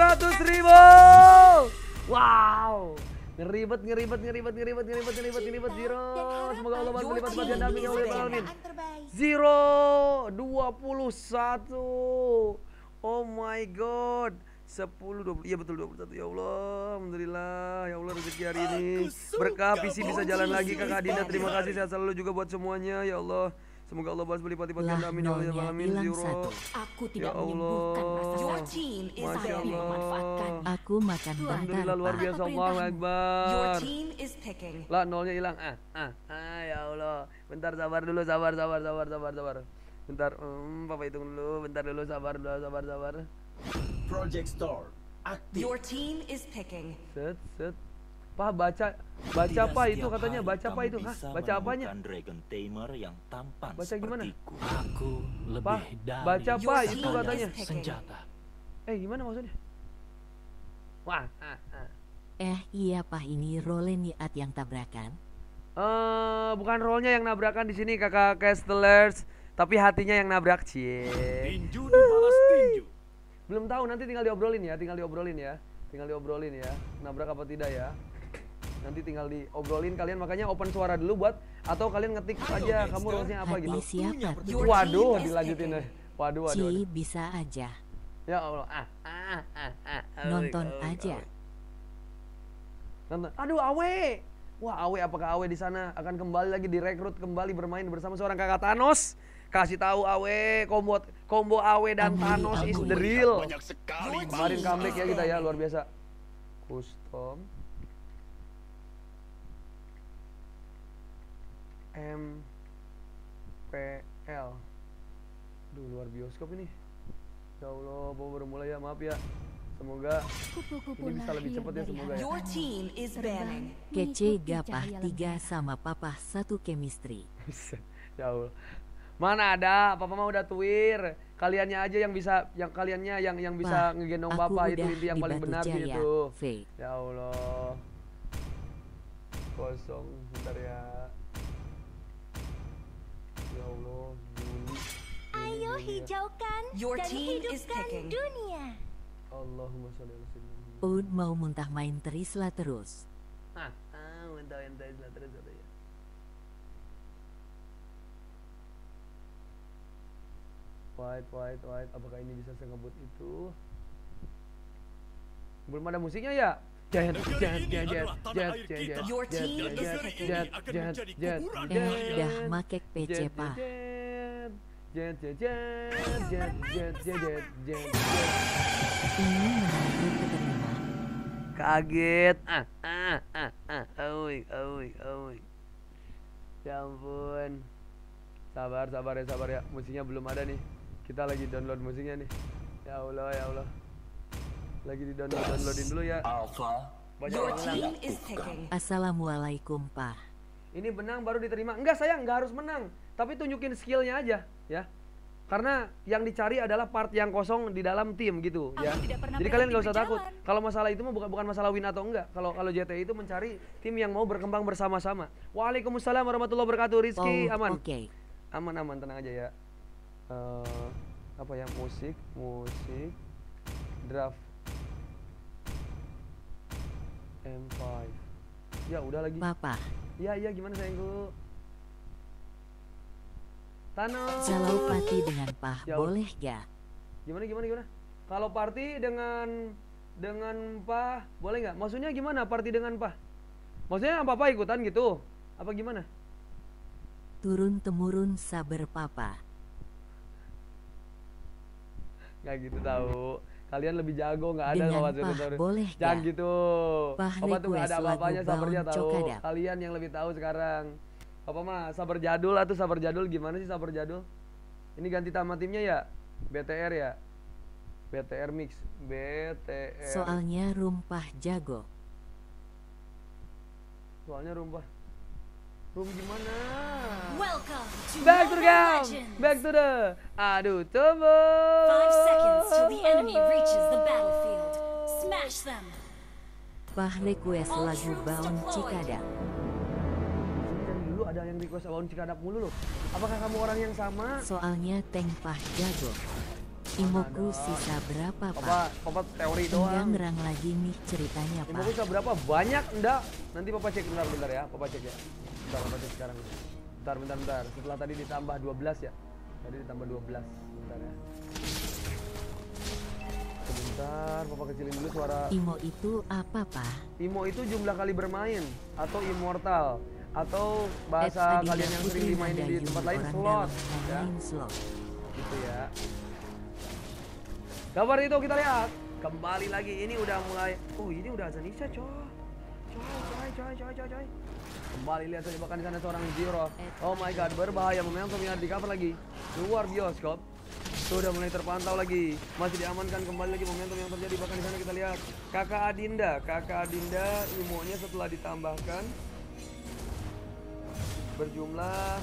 200.000. Wow. Ngeribet Zero. Semoga Allah bantu lipat ganda amin ya Allah alamin. Zero 21. Oh my god. 10, 20, iya betul 21 ya Allah. Alhamdulillah ya Allah rezeki hari ini berkah, PC bisa jalan lagi. Kakak Dinda terima kasih, sehat selalu juga buat semuanya ya Allah. Semoga Allah balas berlipat-lipat ganda amin ya Allah alamin. Zero. Aku Ya tidak Allah. Masya Allah. Aku makan bentar. Alhamdulillah luar biasa, Allahu Akbar. Lah nolnya hilang. Ya Allah. Bentar sabar dulu, sabar. Bentar, Papa hitung dulu. Bentar dulu, sabar. Project Store aktif. Your team is picking. Set. Pak baca apa itu katanya? Baca apa itu? Hah? Baca apanya? Dragon Tamer yang tampan baca gimana? sepertiku. Aku lebih Pak, dari baca apa itu katanya? senjata. Gimana maksudnya? Wah. Iya Pak, ini role niat yang tabrakan. Bukan rollnya yang nabrakan di sini kakak Castellers, tapi hatinya yang nabrak. Cie. Tinju dibalas tinju. Belum tahu, nanti tinggal diobrolin ya. Nabrak apa tidak ya? Nanti tinggal diobrolin kalian, makanya open suara dulu buat, atau kalian ngetik aja kamu role-nya apa Hati gitu. siapa? Waduh, dilanjutin deh. Waduh. Ci, bisa aja. Ya Allah. Nonton aja. Nonton. Aduh, Awe. Wah, Awe, apakah Awe di sana akan kembali lagi direkrut kembali bermain bersama seorang kakak Thanos? Kasih tahu Awe, combo Awe dan Thanos is the real. Kemarin comeback ya kita ya, luar biasa. Custom MPL. Duh, luar bioskop ini. Ya Allah, baru mulai ya, maaf ya. Semoga ini bisa lebih cepat ya, semoga ya. Your team is banning. Kece gapah 3 sama papa 1 chemistry. Ya Allah. Mana ada, Papa mah udah twir. Kaliannya aja yang bisa, yang bisa ngegendong Papa, itu inti yang paling benar gitu. Ya Allah. Kosong, bentar ya. Ya Allah, Juli. Ayo hijaukan dan hidupkan dunia. Allahumma sholli ala sayyidina. Ud mau muntah main Trisla terus. Muntah Trisla terus ya. White. Apakah ini bisa ngebut itu? Belum ada musiknya ya? Jet. Dah makek PC Pak. Jet. Ini menarik keterima. Kaget. Ya ampun. Sabar ya. Musiknya belum ada nih. Kita lagi download musiknya nih. Ya Allah. Lagi downloadin dulu ya. Your team is picking. Assalamualaikum Pak. Ini benang baru diterima. Enggak sayang, enggak harus menang. Tapi tunjukin skillnya aja ya. Karena yang dicari adalah part yang kosong di dalam tim gitu ya. Jadi kalian nggak usah takut. Kalau masalah itu mah bukan masalah win atau enggak. Kalau JTI itu mencari tim yang mau berkembang bersama-sama. Waalaikumsalam warahmatullahi wabarakatuh. Rizky aman. Oke. Aman tenang aja ya. Apa ya, musik draft M5. Ya udah lagi. Papa. Iya gimana sayangku? Thanos. Kalau party dengan Pah Ya, boleh gak? Gimana? Kalau party dengan Pah boleh nggak? Maksudnya gimana party dengan Pah? Maksudnya apa ikutan gitu? Apa gimana? Turun temurun sabar Papa. Nggak gitu tahu. Kalian lebih jago, nggak ada Dengan khawatir. Pah boleh Jangan gak? gitu. Pah Papa tuh nggak ada request apa-apanya, lagu sabarnya Baun tahu. Cokadap. Kalian yang lebih tahu sekarang. Papa mah sabar jadul atau sabar jadul, gimana sih sabar jadul? Ini ganti nama timnya ya? BTR ya? BTR mix. BTR. Soalnya rumpah jago. Soalnya rumpah. Rum gimana? Welcome to Back to the Mobile game. Legends. Back to the. Aduh, coba. 5 seconds till the enemy reaches the battlefield. Smash them. Pah request lagu Baun Cikadap. Dari dulu ada yang request Baun Cikadap mulu loh. Apakah kamu orang yang sama? Soalnya tank Pah jago. Imoku sisa berapa Papa pak? teori Enggak doang. ngerang lagi nih ceritanya pak. Imoku sisa berapa? Banyak enggak? Nanti Papa cek bentar ya. Papa cek ya. Bentar, Papa cek sekarang. Bentar. Setelah tadi ditambah 12 ya. Tadi ditambah 12. Bentar ya. Sebentar, Papa kecilin dulu suara. Imo itu apa pak? Imo itu jumlah kali bermain atau immortal atau bahasa kalian yang sering dimainin di tempat lain slot ya. Slot. Gitu ya. Kabar itu kita lihat kembali lagi, ini udah mulai. Oh, ini udah azan isya coy. Kembali lihat saja bahkan di sana seorang Zero. Oh my god, berbahaya, momentum yang ada di cover lagi. Luar bioskop. Sudah mulai terpantau lagi. Masih diamankan kembali lagi momentum yang terjadi, bahkan di sana kita lihat Kakak Adinda imonya setelah ditambahkan berjumlah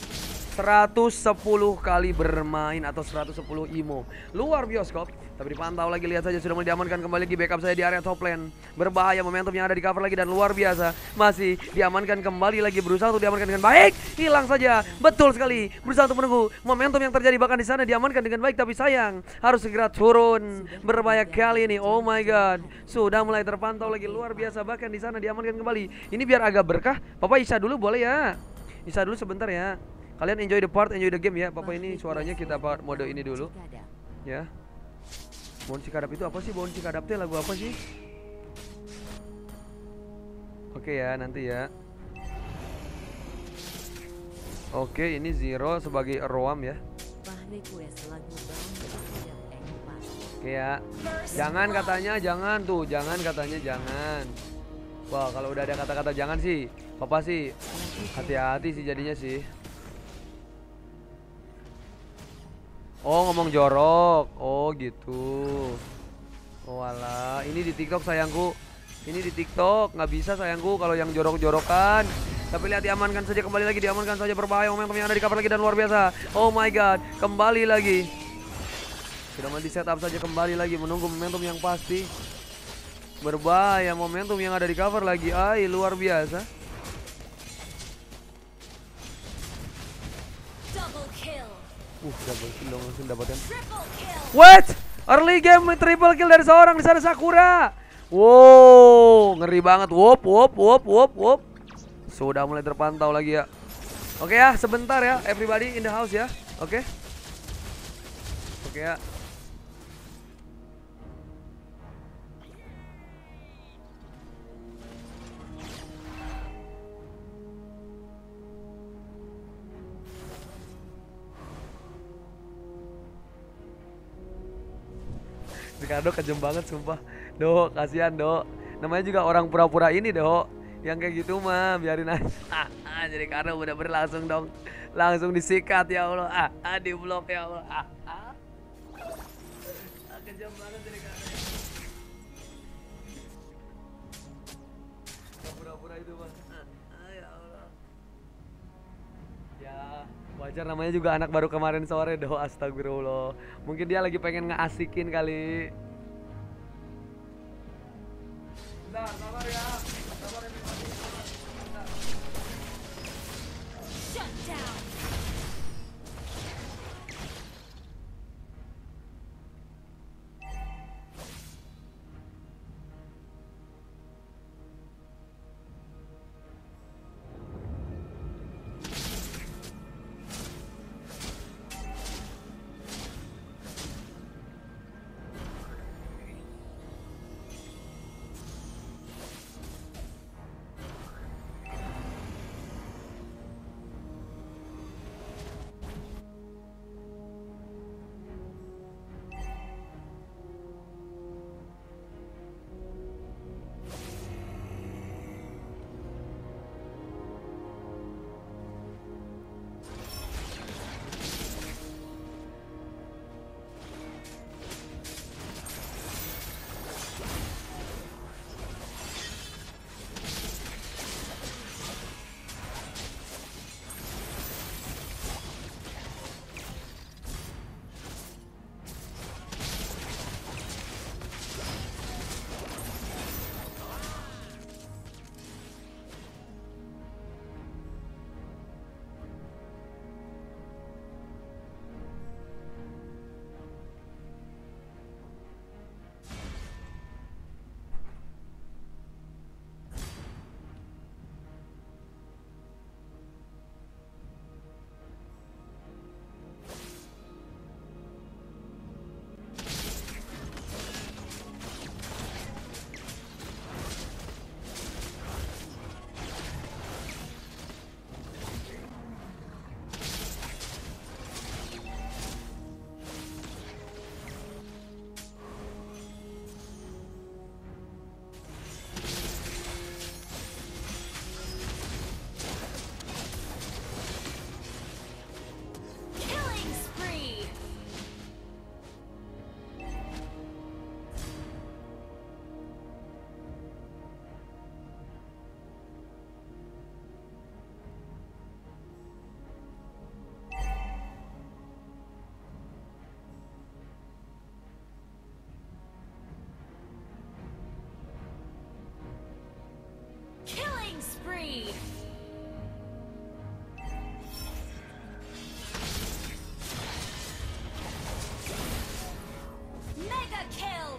110 kali bermain atau 110 imo. Luar bioskop. Tapi dipantau lagi, lihat saja sudah mulai diamankan kembali lagi backup saya di area top lane. Berbahaya momentum yang ada di cover lagi dan luar biasa. Masih diamankan kembali lagi, berusaha untuk diamankan dengan baik. Hilang saja. Betul sekali. Berusaha untuk menunggu momentum yang terjadi, bahkan di sana diamankan dengan baik, tapi sayang harus segera turun. Berbahaya kali ini. Oh my god. Sudah mulai terpantau lagi, luar biasa, bahkan di sana diamankan kembali. Ini biar agak berkah. Papa Isa dulu boleh ya. Isa dulu sebentar ya. Kalian enjoy the part, enjoy the game ya. Papa ini suaranya kita mode ini dulu. Ya. Bon Cikadap itu apa sih? Bon Cikadap teh lagu apa sih? Oke ya, nanti ya. Oke, ini Zero sebagai Roam ya. Oke ya. Jangan katanya, jangan tuh, jangan katanya, jangan. Wah, kalau udah ada kata-kata jangan sih, Papa sih hati-hati sih jadinya sih. Oh, ngomong jorok. Oh gitu. Oh alah, ini di TikTok sayangku. Ini di TikTok, nggak bisa sayangku kalau yang jorok-jorokan. Tapi lihat, diamankan saja kembali lagi, diamankan saja, berbahaya momentum yang ada di cover lagi dan luar biasa. Oh my god, kembali lagi. Sudah di setup saja kembali lagi, menunggu momentum yang pasti. Berbahaya momentum yang ada di cover lagi. Ay, luar biasa. Double kill. Double kill dong, langsung dapatkan. Wait, early game triple kill dari seorang di sana Sakura. Wow, ngeri banget. Wop. Sudah mulai terpantau lagi ya. Oke ya, sebentar ya, everybody in the house ya. Oke. Oke ya. Ricardo kejem banget sumpah. Dok, kasihan Dok. Namanya juga orang pura-pura ini Dok. Yang kayak gitu mah biarin aja. Jadi Ricardo udah berlangsung dong. Langsung disikat ya Allah. Di blok ya Allah. Kejem banget jadi Ricardo. Pura-pura itu mah. Ya Allah. Ya, wajar namanya juga anak baru kemarin sore Dok. Astagfirullah. Mungkin dia lagi pengen ngeasikin kali. Bentar, sabar ya. Sabar ya. Shut down. spree. Mega kill.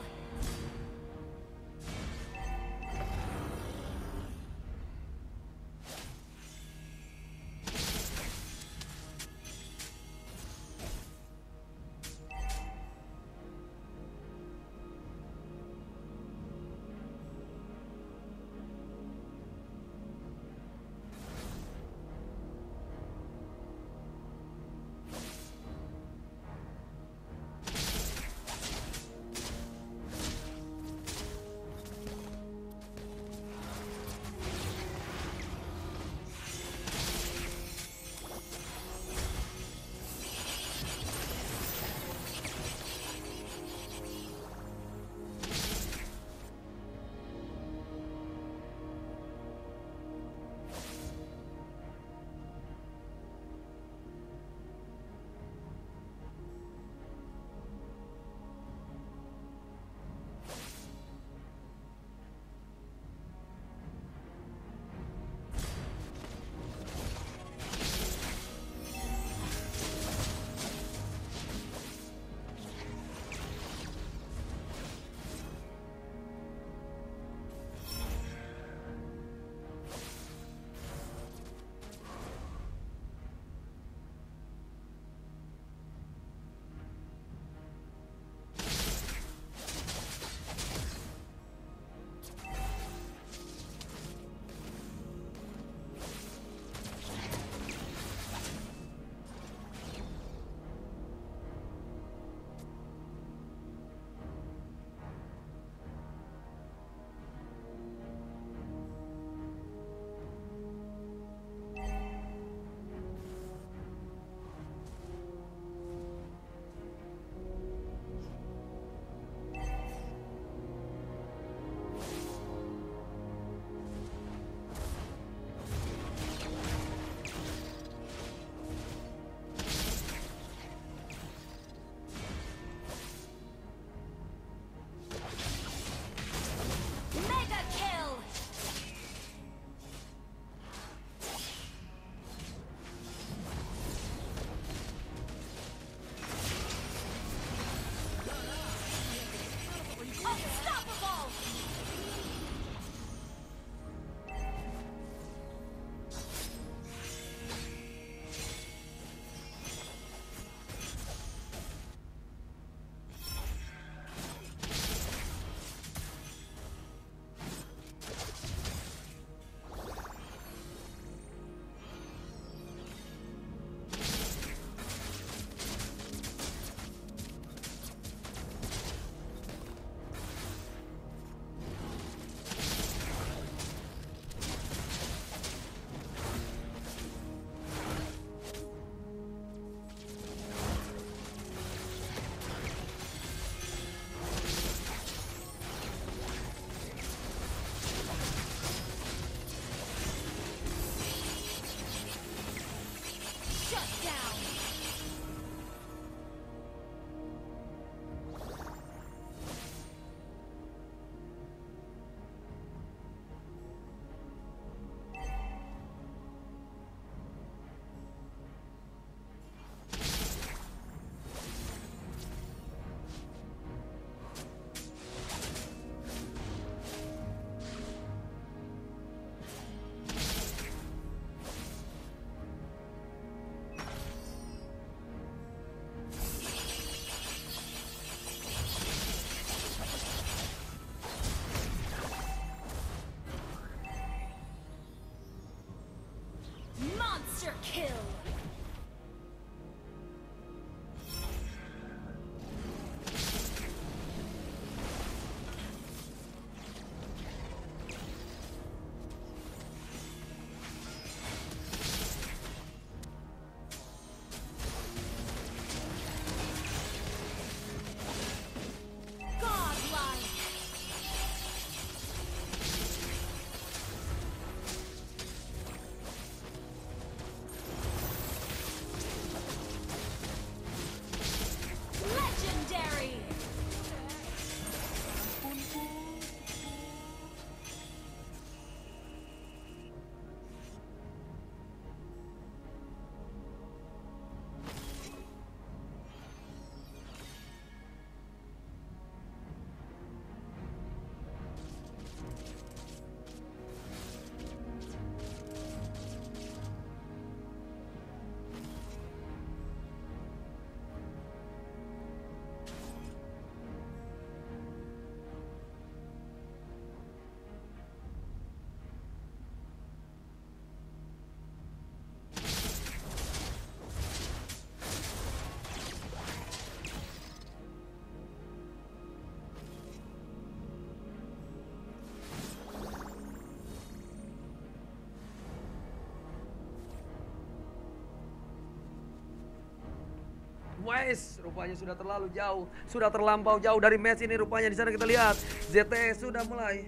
Wes, rupanya sudah terlalu jauh, sudah terlampau jauh dari match ini rupanya. Di sana kita lihat ZTE sudah mulai.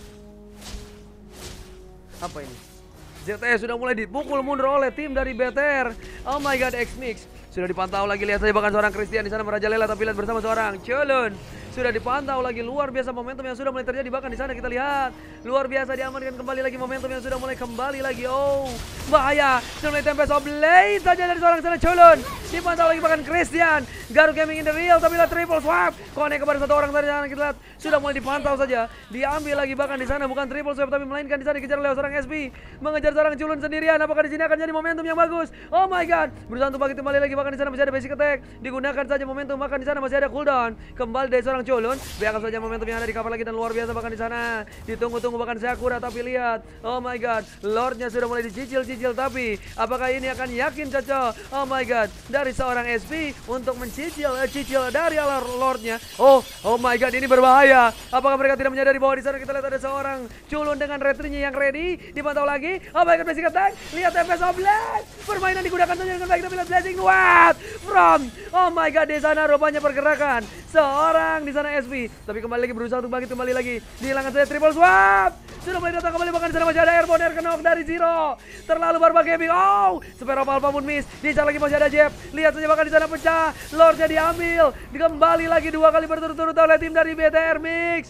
Apa ini? ZTE sudah mulai dipukul mundur oleh tim dari BTR. Oh my god, X-Mix sudah dipantau lagi, lihat saja bahkan seorang Christian di sana merajalela, tapi lihat bersama seorang Culun sudah dipantau lagi. Luar biasa momentum yang sudah mulai terjadi, bahkan di sana kita lihat luar biasa diamankan kembali lagi momentum yang sudah mulai kembali lagi. Oh bahaya, sudah mulai Tempest of Blade saja dari seorang sana Culun, dipantau lagi bahkan Christian. Garuk Gaming in the real, tapi lihat triple swap connect kepada satu orang dari sana, kita lihat sudah mulai dipantau saja, diambil lagi bahkan di sana bukan triple swap tapi melainkan di sana dikejar oleh seorang SP, mengejar seorang Culun sendirian. Apakah di sini akan jadi momentum yang bagus? Oh my god, berusaha untuk bagi kembali lagi, bahkan di sana masih ada basic attack, digunakan saja momentum, bahkan di sana masih ada cooldown kembali dari seorang Culun. Biarkan saja momentum yang ada di cover lagi, dan luar biasa bahkan di sana ditunggu-tunggu bahkan Sakura, tapi lihat, oh my god, Lordnya sudah mulai dicicil-cicil, tapi apakah ini akan yakin cocok? Oh my god, dari seorang SP untuk mencicil dari Lordnya. Oh my god, ini berbahaya. Apakah mereka tidak menyadari bahwa di sana kita lihat ada seorang Culun dengan retrinya yang ready, dipantau lagi. Oh my god, basic attack, lihat Tempest of Blade, permainan digunakan saja dengan baik, tapi lihat Blazing What from, oh my god, di sana rupanya pergerakan seorang di sana SP, tapi kembali lagi berusaha untuk bangkit kembali lagi, dihilangkan saja triple swap, sudah mulai datang kembali, bahkan di sana masih ada airborne air knock dari Zero, terlalu barbar gaming. Oh Spare of Alpha pun miss, di sana lagi masih ada Jeb, lihat saja bahkan di sana pecah, Lordnya diambil, kembali lagi 2 kali berturut-turut oleh tim dari BTR Mix.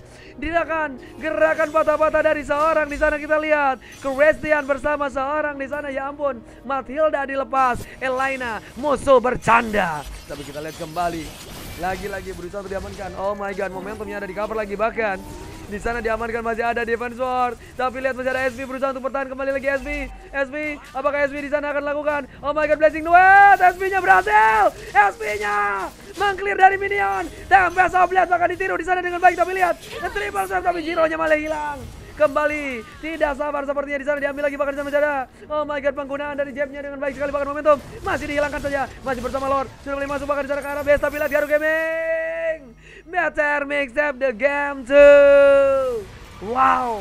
Gerakan patah-patah dari seorang di sana, kita lihat Christian bersama seorang di sana, ya ampun, Matilda dilepas, Elena musuh bercanda, tapi kita lihat kembali lagi-lagi berusaha untuk diamankan. Oh my god, momentumnya ada di cover lagi, bahkan di sana diamankan masih ada Defense Sword, tapi lihat masih ada SP berusaha untuk bertahan kembali lagi. SP, apakah SP di sana akan lakukan? Oh my god, Blazing Duet, SP-nya berhasil, SP-nya mengclear dari minion. Tempest of Blade bahkan ditiru di sana dengan baik, tapi lihat triple swap, tapi Zero-nya malah hilang. Kembali tidak sabar sepertinya, di sana diambil lagi bahkan sama Jada. Oh my god, penggunaan dari jabnya dengan baik sekali, bahkan momentum masih dihilangkan saja, masih bersama Lord, sudah mulai masuk bahkan di sana ke arah base, tapi lihat Garuk Gaming, BTR Mix up the game too. Wow,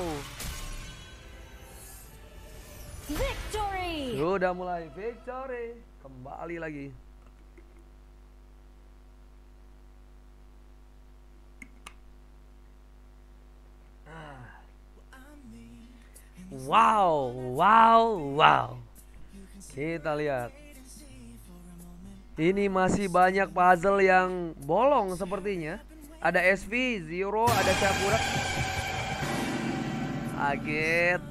Victory! sudah mulai victory, kembali lagi. Wow. Kita lihat. Ini masih banyak puzzle yang bolong sepertinya. Ada SV, Zero, ada Sakura. Kaget.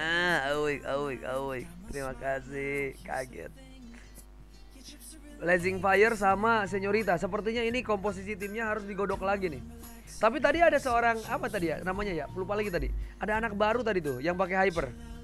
Awik. Terima kasih. Kaget. Blazing Fire sama Senyorita. Sepertinya ini komposisi timnya harus digodok lagi nih. Tapi tadi ada seorang, apa tadi ya namanya ya, lupa lagi tadi. Ada anak baru tadi tuh yang pakai hyper.